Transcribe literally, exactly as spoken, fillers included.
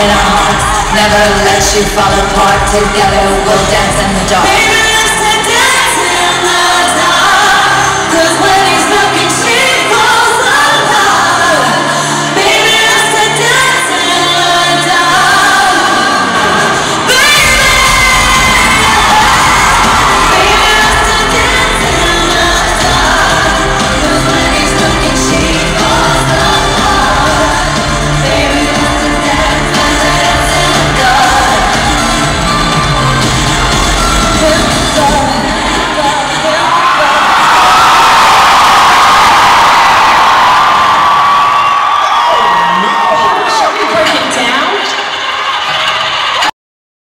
in our hearts. Never let you fall apart. Together we'll dance in the dark.